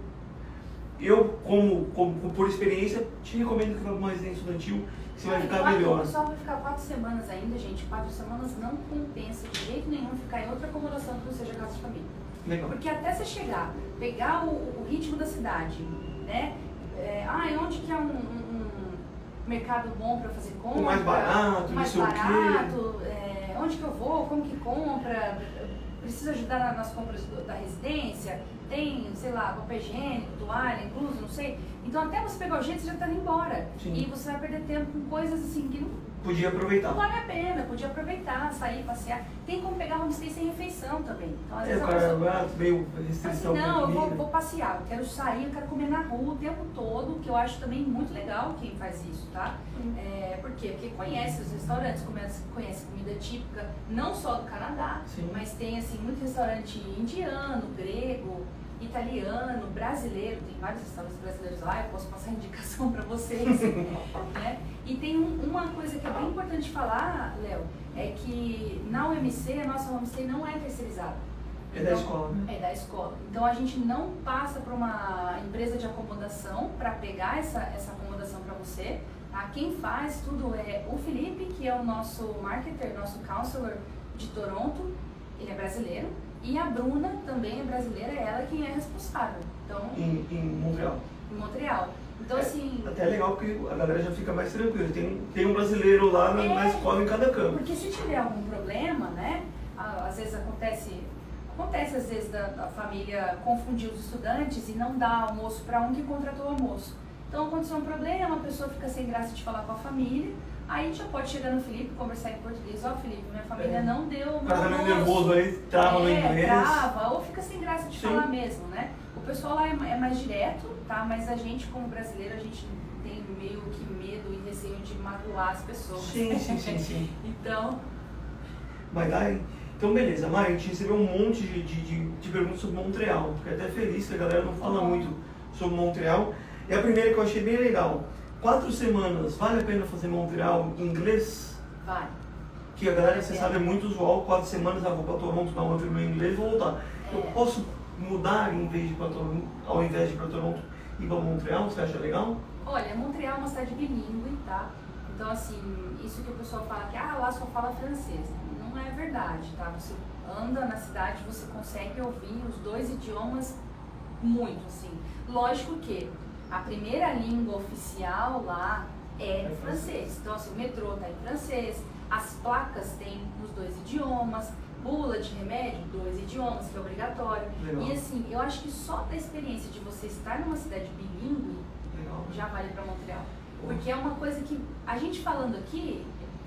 Eu, como, como por experiência, te recomendo que vá para uma residência estudantil, que você vai ficar quatro, melhor. O pessoal vai ficar quatro semanas ainda, gente. Quatro semanas não compensa de jeito nenhum ficar em outra acomodação que não seja casa de família. Legal. Porque até você chegar, pegar o, o ritmo da cidade, né? É, ah, onde que é um, um, um mercado bom para fazer compra? O mais barato, mais não sei barato, o quê. É, onde que eu vou, como que compra? Preciso ajudar nas compras da residência? Tem, sei lá, papel higiênico, toalha, incluso, não sei. Então até você pegar o jeito, você já está indo embora. Sim. E você vai perder tempo com coisas assim que não... Podia aproveitar. Não vale a pena, podia aproveitar, sair, passear. Tem como pegar homestay sem refeição também. Então, às É, vezes o a cara pessoa... é meio restrição. Assim, não, eu vou, comida. vou passear, eu quero sair, eu quero comer na rua o tempo todo, que eu acho também muito legal quem faz isso, tá? Hum. É, por quê? Porque conhece os restaurantes, conhece, conhece comida típica, não só do Canadá, Sim. mas tem assim, muito restaurante indiano, grego, italiano, brasileiro, tem vários restaurantes brasileiros lá, eu posso passar indicação para vocês, né? E tem um, uma coisa que é bem importante falar, Léo, é que na U M C a nossa homestay não é terceirizada. É da escola, né? É da escola. Então a gente não passa para uma empresa de acomodação para pegar essa, essa acomodação para você. Tá? Quem faz tudo é o Felipe, que é o nosso marketer, nosso counselor de Toronto, ele é brasileiro. E a Bruna também é brasileira, é ela quem é responsável. Então, Em, em Montreal. Em Montreal. Então, é, assim... Até é legal porque a galera já fica mais tranquila. Tem, tem um brasileiro lá na, é, na escola em cada campo. Porque se tiver algum problema, né? Às vezes acontece... Acontece às vezes da, da família confundir os estudantes e não dar almoço para um que contratou o almoço. Então aconteceu um problema, a pessoa fica sem graça de falar com a família, aí já pode chegar no Felipe, conversar em português, ó, Felipe, minha família É. não deu O meu cara tá meio almoço. nervoso aí, trava no É, inglês. trava, ou fica sem graça de Sim. falar mesmo, né? O pessoal lá é é mais direto, tá? Mas a gente, como brasileiro, a gente tem meio que medo e receio de magoar as pessoas. Sim, sim, sim, sim. Então, Mas daí, então beleza, Mai, a gente recebeu um monte de, de, de, de perguntas sobre Montreal. Fiquei até feliz que a galera não fala Uhum. muito sobre Montreal. E a primeira que eu achei bem legal, quatro semanas, vale a pena fazer Montreal em inglês? vai. Que a galera, Vale a você pena. sabe, é muito usual, quatro semanas, ah, vou para Toronto, dar uma primeira em inglês e vou voltar. Eu É. posso mudar em vez de ir para Toronto, ao invés de ir para Toronto e ir para Montreal? Você acha legal? Olha, Montreal é uma cidade bilíngue, tá? Então, assim, isso que o pessoal fala que, ah, lá só fala francês. Não é verdade, tá? Você anda na cidade, você consegue ouvir os dois idiomas muito, assim. Lógico que a primeira língua oficial lá é É francês. Então, assim, o metrô tá em francês, as placas têm os dois idiomas, bula de remédio, dois idiomas, que é obrigatório. Legal. E, assim, eu acho que só da experiência de você estar numa cidade bilíngue, Legal. já vale para Montreal. Porque é uma coisa que a gente falando aqui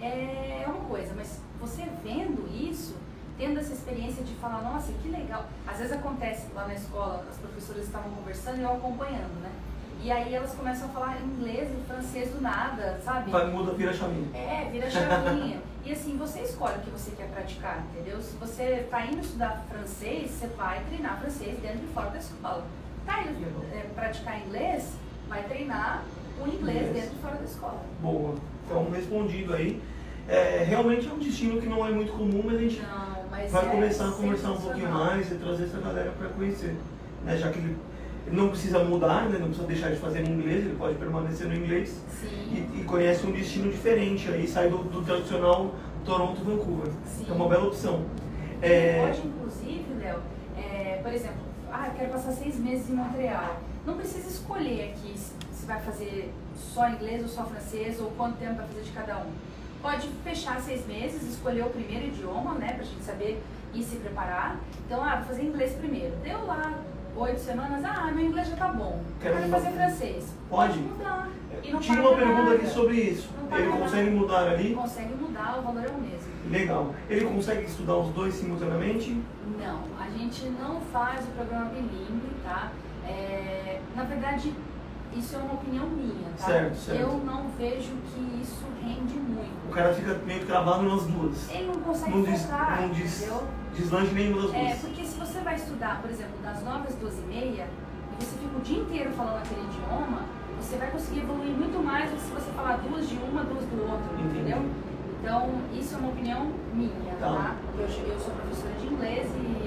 é uma coisa, mas você vendo isso, tendo essa experiência de falar, nossa, que legal. Às vezes acontece lá na escola, as professoras estavam conversando e eu acompanhando, né? E aí elas começam a falar inglês e francês do nada, sabe? Vai, muda, vira chaminha. É, vira chavinha. E assim, você escolhe o que você quer praticar, entendeu? Se você tá indo estudar francês, você vai treinar francês dentro e fora da escola. Tá indo é, praticar inglês, vai treinar o inglês Inglês. dentro e fora da escola. Boa. Então, respondido aí. É, realmente é um destino que não é muito comum, mas a gente Não, mas vai é começar a conversar um pouquinho sensacional. mais e trazer essa galera para conhecer. Né? Já que ele, ele não precisa mudar, né? Não precisa deixar de fazer no inglês, ele pode permanecer no inglês Sim, e, e conhece um destino diferente. Aí sai do, do tradicional Toronto-Vancouver. sim. É uma bela opção. Você É, pode, inclusive, Léo, é, por exemplo, ah, eu quero passar seis meses em Montreal. Não precisa escolher aqui se se vai fazer só inglês ou só francês ou quanto tempo vai fazer de cada um. Pode fechar seis meses, escolher o primeiro idioma, né, pra gente saber e se preparar. Então, ah, vou fazer inglês primeiro. Deu lá oito semanas, ah, meu inglês já tá bom. Quero Quero mudar. fazer francês. Pode? mudar. E não tinha paga uma pergunta nada. aqui sobre isso. Não paga Ele consegue nada. mudar ali? Consegue mudar, o valor é o mesmo. Legal. Ele consegue estudar os dois simultaneamente? Não, a gente não faz o programa bilíngue, tá? É, na verdade, isso é uma opinião minha, tá? Certo, certo. Eu não vejo que isso rende muito. O cara fica meio que travado nas duas. Ele não consegue Não, des, focar, não des, entendeu? deslanche nenhuma das É, duas. porque se você vai estudar, por exemplo, das nove às doze e meia, e você fica o dia inteiro falando aquele idioma, você vai conseguir evoluir muito mais do que se você falar duas de uma, duas do outro, Entendi. entendeu? Então, isso é uma opinião minha, Tá. tá? Eu, eu sou professora de inglês e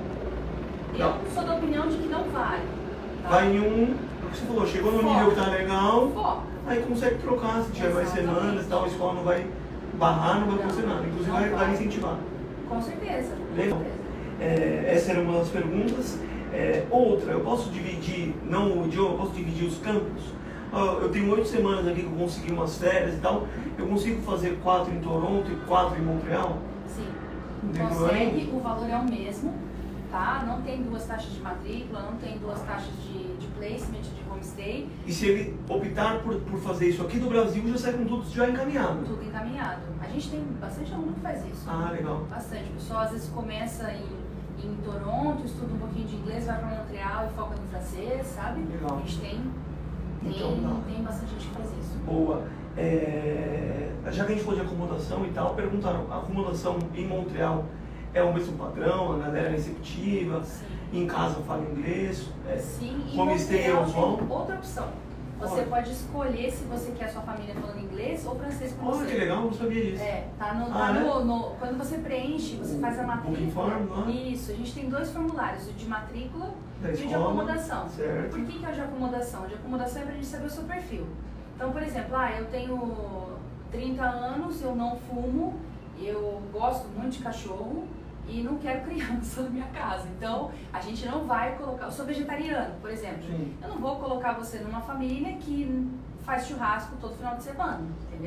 eu, Tá. eu sou da opinião de que não vale. Tá? Vai em um, o que você falou, chegou no Foca. nível que tá legal, Foca. aí consegue trocar, se tiver mais Exatamente. semanas e tal, a escola não vai barrar, não vai Não, acontecer nada. Inclusive não vai, vai vai. incentivar. Com certeza. Com Legal. certeza. É, essa era uma das perguntas. É, outra, eu posso dividir, não o idioma, eu posso dividir os campos? Ah, eu tenho oito semanas aqui que eu consegui umas férias e tal, eu consigo fazer quatro em Toronto e quatro em Montreal? Sim. Não tem Consegue, o valor é o mesmo, tá? Não tem duas taxas de matrícula, não tem duas taxas de, de placement, de homestay, E se ele optar por, por fazer isso aqui do Brasil, já sai com tudo já encaminhado? tudo encaminhado. A gente tem bastante aluno que faz isso. Ah, legal. Bastante. O pessoal às vezes começa em, em Toronto, estuda um pouquinho de inglês, vai para Montreal e foca no francês, sabe? Legal. A gente tem, tem, Então, não. tem bastante gente que faz isso. Boa. É, já que a gente falou de acomodação e tal, perguntaram, a acomodação em Montreal é o mesmo padrão, a galera é receptiva, Sim. em casa fala inglês, é, Sim, e homestay é Montreal usual? tem outra opção. Você Olha. pode escolher se você quer a sua família falando inglês ou francês com Olha você. que legal, eu não sabia disso. É, tá no, Ah, tá né? no, no- quando você preenche, você O faz a booking matrícula. form lá? Isso, a gente tem dois formulários, o de matrícula Da e o de escola, acomodação. certo. Por que, que é o de acomodação? O de acomodação é pra gente saber o seu perfil. Então, por exemplo, ah, eu tenho trinta anos, eu não fumo, eu gosto muito de cachorro e não quero criança na minha casa. Então, a gente não vai colocar. Eu sou vegetariano, por exemplo. Sim. Eu não vou colocar você numa família que faz churrasco todo final de semana, entendeu?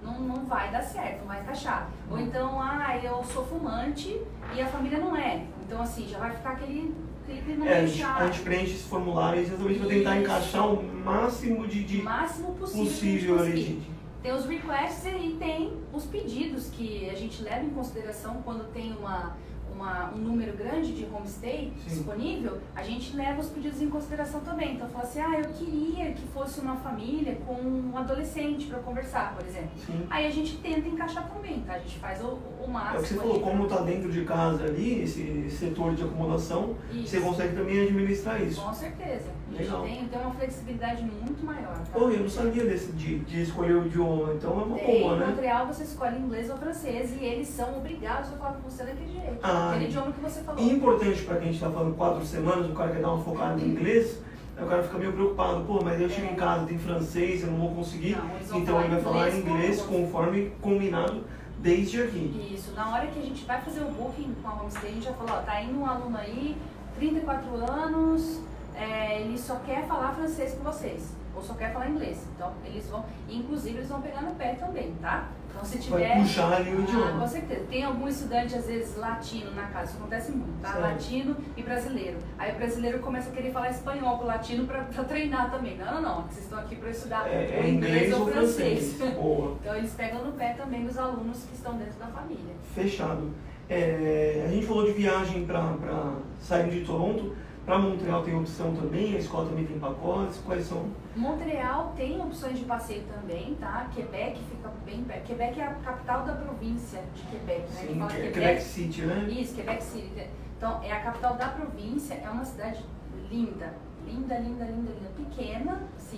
não, não vai dar certo, não vai encaixar. Ou então, ah, eu sou fumante e a família não é. Então, assim, já vai ficar aquele... É, a, gente, a gente preenche esse formulário exatamente para tentar encaixar o máximo de, de máximo possível, possível ali. De, de... Tem os requests e tem os pedidos que a gente leva em consideração quando tem uma, uma, um número grande de homestay Sim. disponível, a gente leva os pedidos em consideração também. Então, fala assim, ah, eu queria que fosse uma família com um adolescente para conversar, por exemplo. Sim. Aí a gente tenta encaixar também, tá? A gente faz o, o máximo. É o que você falou, como está dentro de casa ali, esse setor de acomodação, isso. Você consegue também administrar isso. Com certeza. Legal. A gente tem, tem uma flexibilidade muito maior. Tá? Pô, eu não sabia desse, de, de escolher o idioma, então é uma tem, boa, né? Em Montreal você escolhe inglês ou francês e eles são obrigados a falar com você daquele jeito, ah, aquele idioma que você falou. E importante para quem está falando quatro semanas, o cara quer dar uma focada em inglês, aí o cara fica meio preocupado, pô, mas eu chego é. em casa, tem francês, eu não vou conseguir, não, então ele vai falar em inglês conforme combinado desde aqui. Isso, na hora que a gente vai fazer o booking com a homestay, a gente já falou, ó, tá indo um aluno aí, trinta e quatro anos, é, ele só quer falar francês com vocês, ou só quer falar inglês. Então, eles vão, inclusive, eles vão pegar no pé também, tá? Então, se tiver... Vai puxar ali o idioma. Ah, com certeza. Tem algum estudante, às vezes, latino na casa, isso acontece muito, tá? Certo. Latino e brasileiro. Aí o brasileiro começa a querer falar espanhol com o latino pra, pra treinar também. Não, não, não, vocês estão aqui pra estudar é, ou inglês ou francês. francês. Boa. Então, eles pegam no pé também dos alunos que estão dentro da família. Fechado. É, a gente falou de viagem pra, pra sair de Toronto. Para Montreal tem opção também, a escola também tem pacotes, quais são? Montreal tem opções de passeio também, tá? Quebec fica bem perto. Quebec é a capital da província de Quebec, né? Sim, que fala Quebec, Quebec City, né? Isso, Quebec City. Então, é a capital da província, é uma cidade linda, linda, linda, linda, linda. Pequena, assim,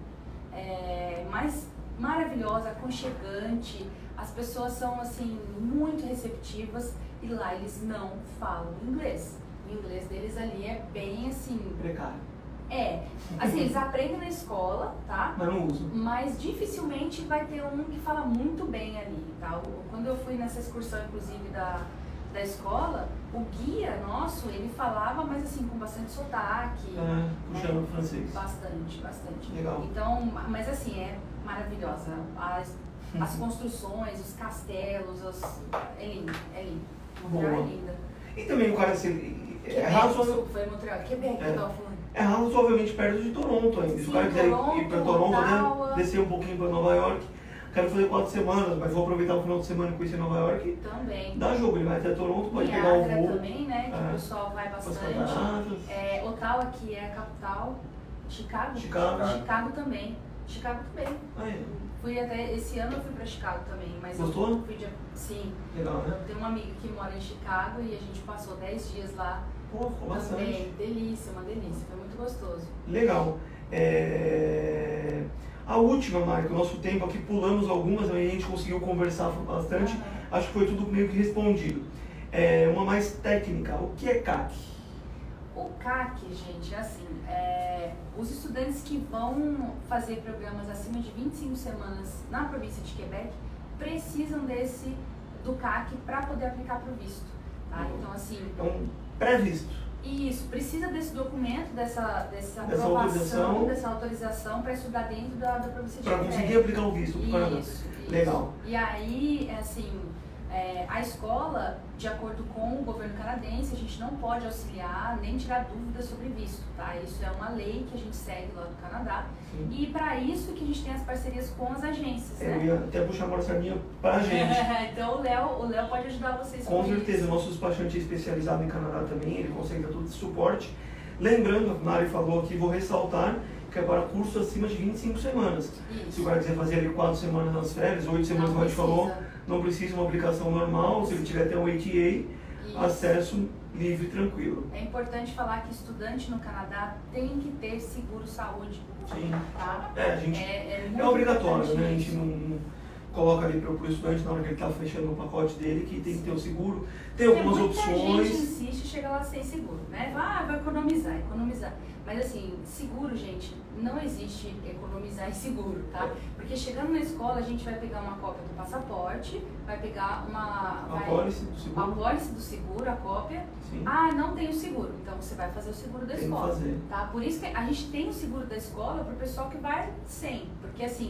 é, mas maravilhosa, aconchegante. As pessoas são, assim, muito receptivas e lá eles não falam inglês. O inglês deles ali é bem assim... Precário. É. Assim, eles aprendem na escola, tá? Mas não usam. Mas dificilmente vai ter um que fala muito bem ali, tá? Quando eu fui nessa excursão, inclusive, da, da escola, o guia nosso, ele falava, mas assim, com bastante sotaque. Ah, puxando né? o francês. Bastante, bastante. Legal. Então, mas assim, é maravilhosa. As, as construções, os castelos, os... é lindo, é lindo. Montreal é linda. E também o cara se... É razoável... Foi em Montreal, Quebec, é. eu tava falando. É razoavelmente perto de Toronto ainda. Se o cara quiser ir para Toronto, né, descer um pouquinho para Nova York, quero fazer quatro semanas, mas vou aproveitar o final de semana e conhecer Nova York. Também. Dá jogo, ele vai até Toronto, pode pegar o voo. Também, né, que é. o pessoal vai bastante. É, Ottawa, que é a capital. Chicago? Chicago. Chicago também. Chicago também. Ah, é. Fui até, esse ano eu fui pra Chicago também, mas Gostou? eu fui de, sim. Legal, né? Eu tenho uma amiga que mora em Chicago e a gente passou dez dias lá. Pô, ficou bastante. Também, delícia, uma delícia, foi muito gostoso. Legal. É... A última, Marco, o nosso tempo aqui, pulamos algumas, aí a gente conseguiu conversar bastante, uhum. Acho que foi tudo meio que respondido. É uma mais técnica, o que é C A C? O C A C, gente, é assim, é, os estudantes que vão fazer programas acima de vinte e cinco semanas na província de Quebec precisam desse, do C A C para poder aplicar para o visto, tá? Então, assim... É um pré-visto. Isso, precisa desse documento, dessa, dessa, dessa aprovação, autorização, dessa autorização para estudar dentro da, da província de Quebec. Para conseguir aplicar o visto para o Canadá. Isso, isso. Legal. E aí, assim... É, a escola, de acordo com o governo canadense, a gente não pode auxiliar nem tirar dúvidas sobre visto, tá? Isso é uma lei que a gente segue lá do Canadá. Sim. E para isso que a gente tem as parcerias com as agências, Eu né? ia até puxar uma sardinha para a gente. Então o Léo, o Léo pode ajudar vocês com, com certeza, isso. o nosso despachante é especializado em Canadá também, ele consegue dar todo esse suporte. Lembrando, a Mari falou aqui, vou ressaltar, que é para curso acima de vinte e cinco semanas. Isso. Se o cara quiser fazer ali quatro semanas nas férias, oito semanas, como a gente falou, não precisa uma aplicação normal, se ele tiver até um A T A, acesso livre e tranquilo. É importante falar que estudante no Canadá tem que ter seguro saúde. Sim. Tá? É, a gente, é, é, é obrigatório, né? A gente não, não coloca ali para o estudante na hora que ele está fechando o pacote dele que tem que ter o seguro. Tem algumas muita opções. Gente insiste e chega lá sem seguro, né? Ah, vai economizar, economizar. Mas assim, seguro, gente, não existe economizar em seguro, tá? Porque chegando na escola a gente vai pegar uma cópia do passaporte, vai pegar uma... A vai, pólice do seguro. A pólice do seguro, a cópia. Sim. Ah, não tem o seguro. Então você vai fazer o seguro da tem escola. Fazer. Tá? Por isso que a gente tem o seguro da escola para o pessoal que vai sem. Porque assim,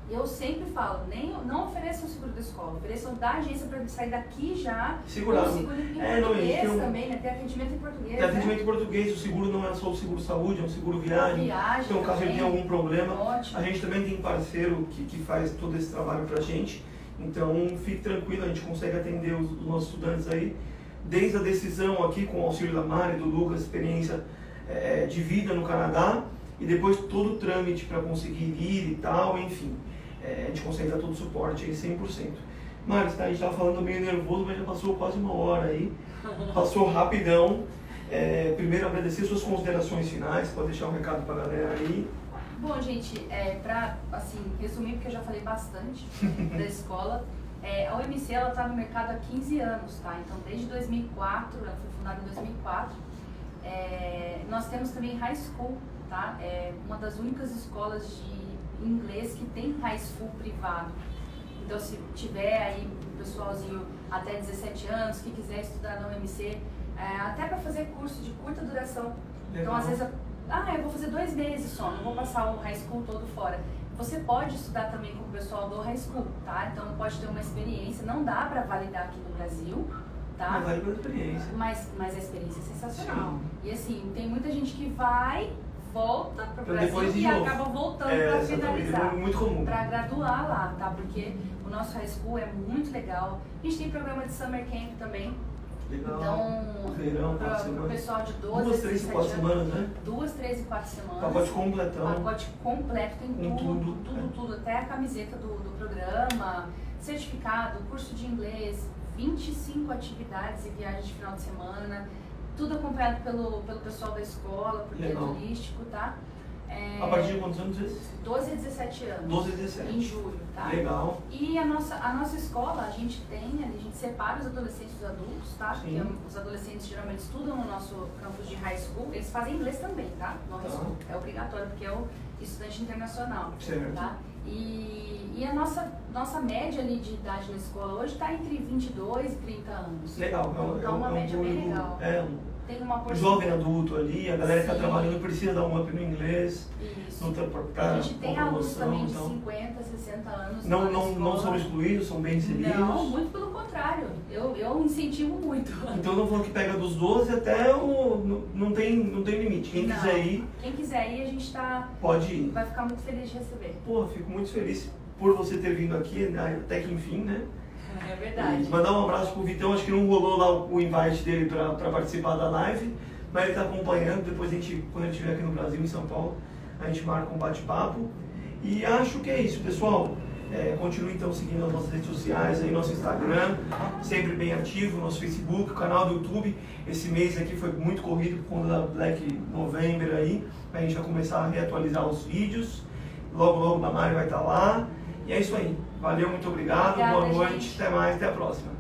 E eu sempre falo, nem, não ofereçam o seguro da escola, ofereçam da agência para sair daqui já. Segurado. Com o seguro em É, não, português tem um- também, né? Tem atendimento em português. Tem atendimento né? em português, o seguro não é só o seguro saúde, é um seguro viagem. Viagem Então, caso ele também. tenha algum problema, Ótimo. a gente também tem parceiro que, que faz todo esse trabalho pra gente. Então, fique tranquilo, a gente consegue atender os, os nossos estudantes aí. Desde a decisão aqui, com o auxílio da Mari, do Lucas, experiência é, de vida no Canadá, e depois todo o trâmite para conseguir ir e tal, enfim. É, a gente consegue dar todo o suporte aí, cem por cento. Mari, tá, a gente estava falando meio nervoso, mas já passou quase uma hora aí. Passou rapidão. É, primeiro, agradecer suas considerações finais, pode deixar um recado para a galera aí. Bom, gente, é, para assim, resumir, porque eu já falei bastante da escola, é, a U M C ela está no mercado há quinze anos, tá? Então, desde dois mil e quatro, ela foi fundada em dois mil e quatro. É, nós temos também High School, tá? É uma das únicas escolas de inglês que tem High School privado. Então, se tiver aí um pessoalzinho até dezessete anos que quiser estudar na U M C, é, até para fazer curso de curta duração. Legal. Então, às vezes, ah, eu vou fazer dois meses só, não vou passar o High School todo fora. Você pode estudar também com o pessoal do High School, tá? Então, pode ter uma experiência, não dá para validar aqui no Brasil, tá? Mas vale pela experiência. Mas, mas a experiência é sensacional. Sim. E assim, tem muita gente que vai, volta para o Pra Brasil depois de e novo. acaba voltando É, para exatamente, finalizar. é muito comum. Para graduar lá, tá? Porque o nosso High School é muito legal. A gente tem programa de Summer Camp também. Legal. Então, Verão, quatro para o semanas. pessoal de doze, Duas, três e dezessete quatro anos, semanas, né? Duas, três e quatro semanas. Pacote completão. Pacote completo, tem Com tudo, tudo, tudo, é. tudo, até a camiseta do, do programa, certificado, curso de inglês, vinte e cinco atividades e viagens de final de semana, tudo acompanhado pelo, pelo pessoal da escola, porque Legal. é turístico, tá? É, A partir de quantos anos esses? doze a dezessete anos. doze a dezessete. Em julho, tá? Legal. E a nossa, a nossa escola, a gente tem, a gente separa os adolescentes dos adultos, tá? Sim. Porque os adolescentes geralmente estudam no nosso campus de high school, eles fazem inglês também, tá? No high Tá. school. É obrigatório, porque é o estudante internacional, Certo. tá? E, e a nossa, nossa média ali de idade na escola hoje está entre vinte e dois e trinta anos. Legal. É um, Então, é um, uma é um média bem público- legal. É um Tem uma porção. jovem adulto ali, a galera que está Sim. trabalhando precisa dar um up no inglês. Isso. Não tem A gente tem uma alunos promoção, também de então. cinquenta, sessenta anos. Não, na não, não escola. são excluídos, são bem inseridos. Não, muito pelo contrário. Eu, eu incentivo muito. Então não falou que pega dos doze até o. Não, não, tem, não tem limite. Quem Não. quiser ir, Quem quiser ir, a gente tá, pode ir. vai ficar muito feliz de receber. Pô, fico muito feliz por você ter vindo aqui, né, até que enfim, né? É E verdade. mandar um abraço pro Vitão, acho que não rolou lá o o invite dele pra, pra participar da live, mas ele tá acompanhando, depois a gente, quando ele estiver aqui no Brasil, em São Paulo, a gente marca um bate-papo. E acho que é isso, pessoal. É, continue então seguindo as nossas redes sociais, aí nosso Instagram, sempre bem ativo, nosso Facebook, o canal do YouTube. Esse mês aqui foi muito corrido por conta da Black November aí, a gente vai começar a reatualizar os vídeos. Logo, logo a Mari vai estar lá. E é isso aí. Valeu, muito obrigado, Obrigada, boa noite, gente. até mais, até a próxima.